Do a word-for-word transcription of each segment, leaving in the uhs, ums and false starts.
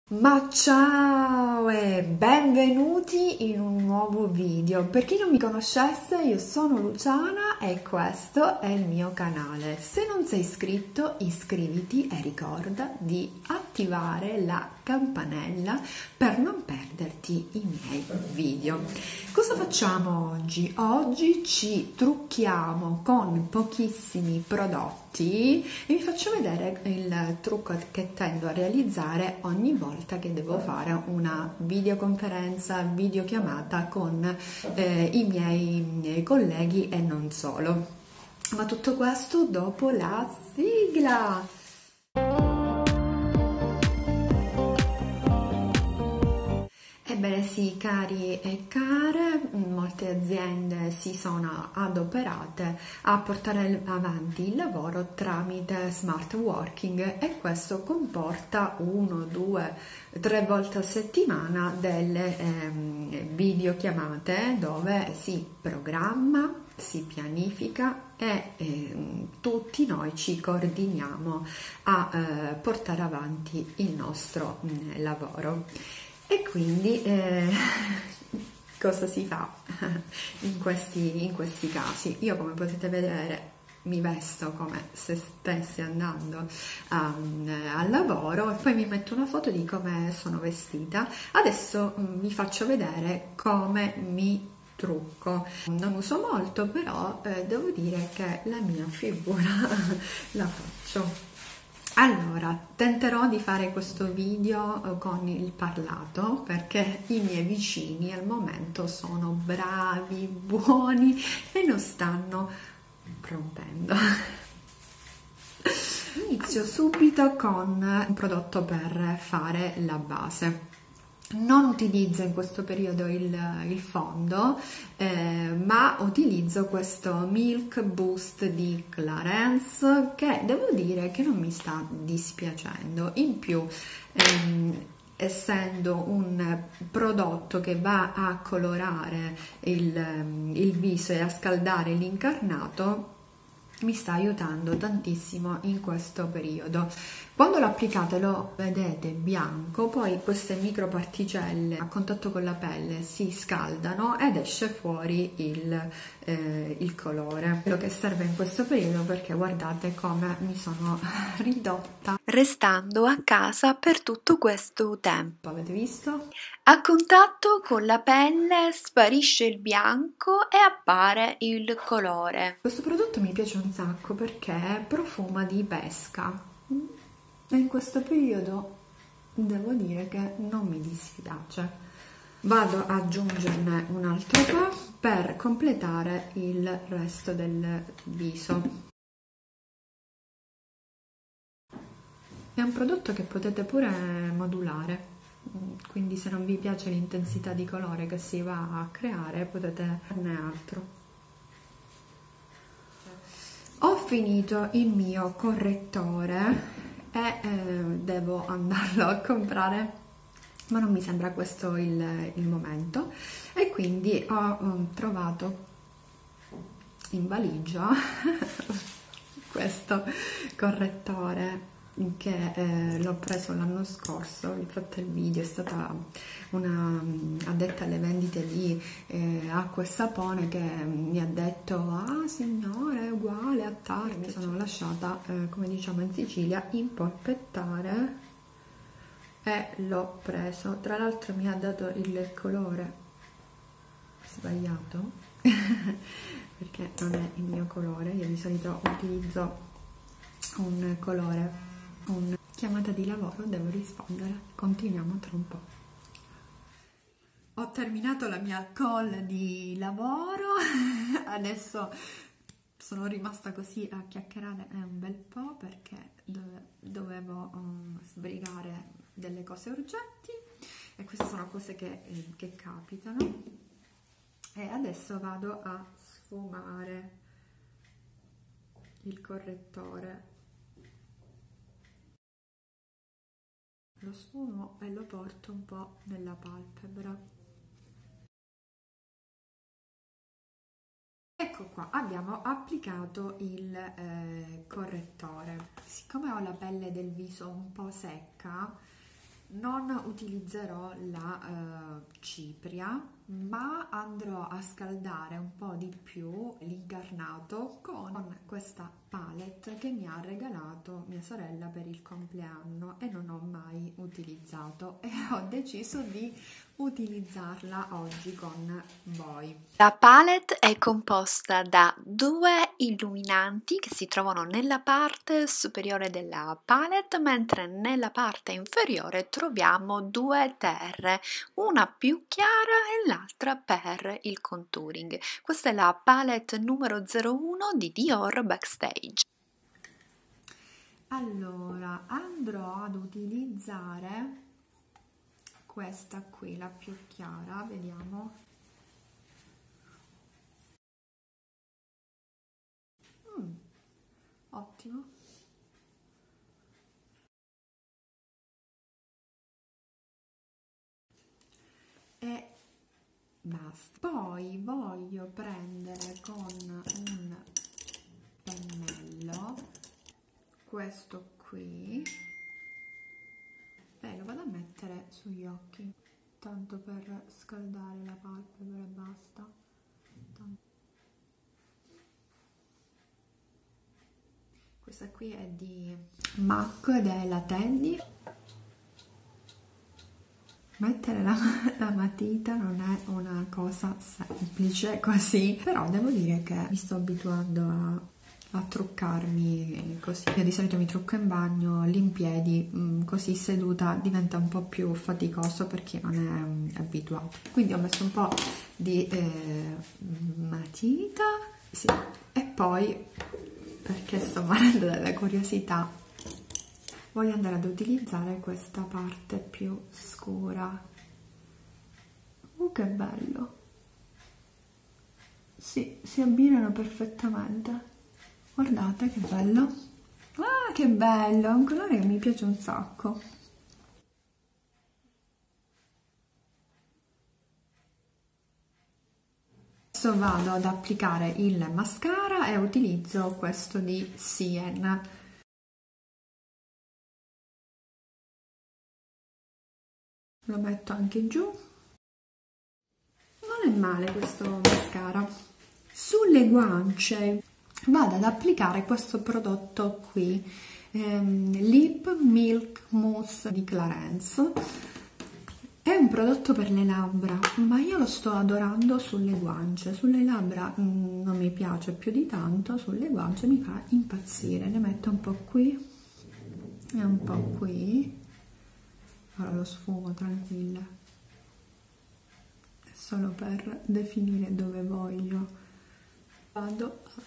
Ma ciao e benvenuti in un nuovo video. Per chi non mi conoscesse, io sono Luciana e questo è il mio canale. Se non sei iscritto, iscriviti e ricorda di attivare la campanella per non perderti i miei video. Cosa facciamo oggi? Oggi ci trucchiamo con pochissimi prodotti e vi faccio vedere il trucco che tendo a realizzare ogni volta che devo fare una videoconferenza, videochiamata con eh, i miei colleghi e non solo. Ma tutto questo dopo la sigla! Ebbene sì, cari e care, molte aziende si sono adoperate a portare avanti il lavoro tramite smart working e questo comporta uno, due, tre volte a settimana delle ehm, videochiamate dove si programma, si pianifica e eh, tutti noi ci coordiniamo a eh, portare avanti il nostro mh, lavoro. E quindi eh, cosa si fa in questi, in questi casi? Io, come potete vedere, mi vesto come se stessi andando um, al lavoro e poi mi metto una foto di come sono vestita. Adesso um, vi faccio vedere come mi trucco. Non uso molto, però eh, devo dire che la mia figura la faccio. Allora, tenterò di fare questo video con il parlato perché i miei vicini al momento sono bravi, buoni e non stanno rompendo. Inizio subito con un prodotto per fare la base. Non utilizzo in questo periodo il, il fondo, eh, ma utilizzo questo Milk Boost di Clarins che devo dire che non mi sta dispiacendo. In più, ehm, essendo un prodotto che va a colorare il, il viso e a scaldare l'incarnato, mi sta aiutando tantissimo in questo periodo. Quando lo applicate lo vedete bianco, poi queste microparticelle a contatto con la pelle si scaldano ed esce fuori il, eh, il colore. Quello che serve in questo periodo, perché guardate come mi sono ridotta restando a casa per tutto questo tempo. Avete visto? A contatto con la pelle sparisce il bianco e appare il colore. Questo prodotto mi piace un sacco perché profuma di pesca. E in questo periodo devo dire che non mi dispiace. Vado ad aggiungerne un altro po' per completare il resto del viso. È un prodotto che potete pure modulare, quindi se non vi piace l'intensità di colore che si va a creare potete farne altro. Ho finito il mio correttore e eh, devo andarlo a comprare, ma non mi sembra questo il, il momento, e quindi ho um, trovato in valigia questo correttore che eh, l'ho preso l'anno scorso. Vi ho fatto il video, è stata una addetta alle vendite di eh, acqua e sapone che mi ha detto: ah signore, è uguale a Target. Mi sono lasciata, eh, come diciamo in Sicilia, impolpettare e l'ho preso. Tra l'altro mi ha dato il colore sbagliato perché non è il mio colore. Io di solito utilizzo un colore. Un chiamata di lavoro, devo rispondere. Continuiamo tra un po'. Ho terminato la mia call di lavoro, adesso sono rimasta così a chiacchierare un bel po' perché dove, dovevo um, sbrigare delle cose urgenti e queste sono cose che, eh, che capitano. E adesso vado a sfumare il correttore. Lo sfumo e lo porto un po' nella palpebra. Ecco qua, abbiamo applicato il eh, correttore. Siccome ho la pelle del viso un po' secca, Non utilizzerò la uh, cipria, ma andrò a scaldare un po' di più l'incarnato con questa palette che mi ha regalato mia sorella per il compleanno e non ho mai utilizzato, e ho deciso di utilizzarla oggi con voi. La palette è composta da due illuminanti che si trovano nella parte superiore della palette, mentre nella parte inferiore troviamo due terre, una più chiara e l'altra per il contouring. Questa è la palette numero zero uno di Dior Backstage. Allora, andrò ad utilizzare questa qui, la più chiara, vediamo. Mm, ottimo. E basta. Poi voglio prendere con un pennello questo qui e lo vado a mettere sugli occhi, tanto per scaldare la palpebra e basta. Tanto. Questa qui è di MAC ed è la Tandy. Mettere la, la matita non è una cosa semplice così, però devo dire che mi sto abituando a, a truccarmi così. Io di solito mi trucco in bagno, lì in piedi, così seduta diventa un po' più faticoso per chi non è abituato. Quindi ho messo un po' di eh, matita, sì. E poi, perché sto morendo dalla curiosità, voglio andare ad utilizzare questa parte più scura. Uh, che bello! Sì, si abbinano perfettamente. Guardate che bello! Ah, che bello! È un colore che mi piace un sacco. Adesso vado ad applicare il mascara e utilizzo questo di Sien. Lo metto anche giù. Non è male questo mascara. Sulle guance vado ad applicare questo prodotto qui, ehm, Lip Milk Mousse di Clarins. È un prodotto per le labbra, ma io lo sto adorando sulle guance. Sulle labbra mh, non mi piace più di tanto, sulle guance mi fa impazzire. Ne metto un po' qui e un po' qui. Ora lo sfumo, tranquilla, è solo per definire dove voglio. Vado a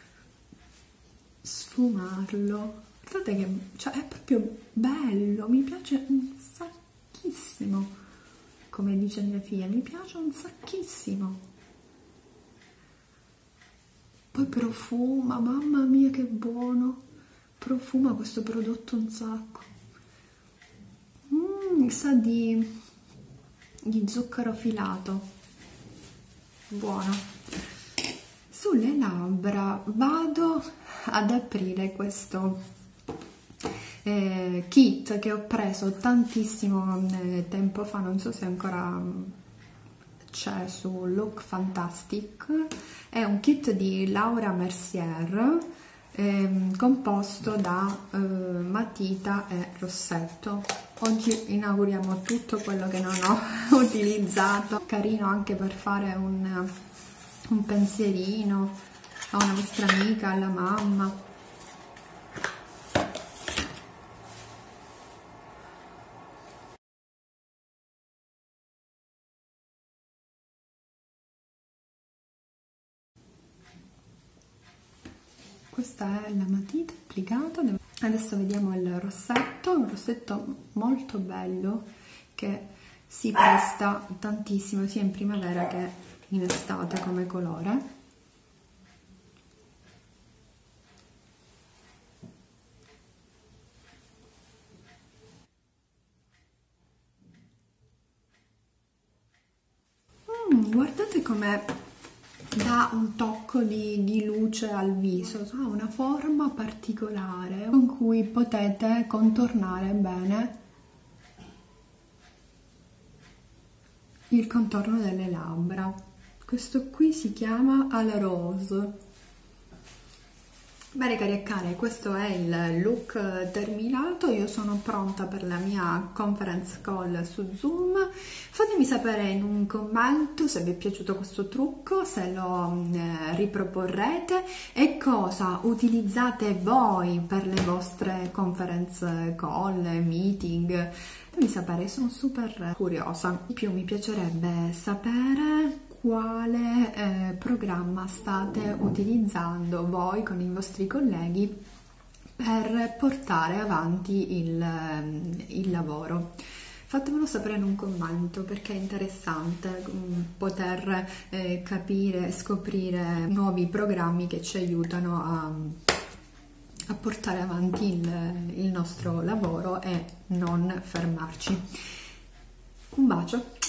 sfumarlo. Guardate che cioè, è proprio bello, mi piace un sacchissimo, come dice mia figlia, mi piace un sacchissimo. Poi profuma, mamma mia che buono, profuma questo prodotto un sacco. Mm, sa di, di zucchero filato, buono. Sulle labbra vado ad aprire questo eh, kit che ho preso tantissimo eh, tempo fa, non so se ancora c'è su Look Fantastic. È un kit di Laura Mercier eh, composto da eh, matita e rossetto. Oggi inauguriamo tutto quello che non ho utilizzato, carino anche per fare un, un pensierino a una vostra amica, alla mamma. Questa è la matita applicata. Adesso vediamo il rossetto, un rossetto molto bello che si presta tantissimo sia in primavera che in estate come colore. Mm, guardate com'è, dà un tocco di, di luce al viso, ha una forma particolare con cui potete contornare bene il contorno delle labbra. Questo qui si chiama Al Rose. Bene cari e care, questo è il look terminato, io sono pronta per la mia conference call su Zoom. Fatemi sapere in un commento se vi è piaciuto questo trucco, se lo eh, riproporrete e cosa utilizzate voi per le vostre conference call, meeting. Fatemi sapere, sono super curiosa. In più mi piacerebbe sapere quale eh, programma state utilizzando voi con i vostri colleghi per portare avanti il, il lavoro. Fatemelo sapere in un commento perché è interessante um, poter eh, capire e scoprire nuovi programmi che ci aiutano a, a portare avanti il, il nostro lavoro e non fermarci. Un bacio!